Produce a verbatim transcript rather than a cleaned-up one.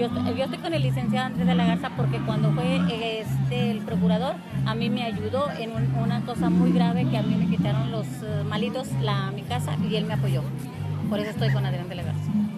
Yo, yo estoy con el licenciado Andrés de la Garza porque cuando fue este, el procurador, a mí me ayudó en un, una cosa muy grave que a mí me quitaron los uh, malitos la, mi casa y él me apoyó. Por eso estoy con Adrián de la Garza.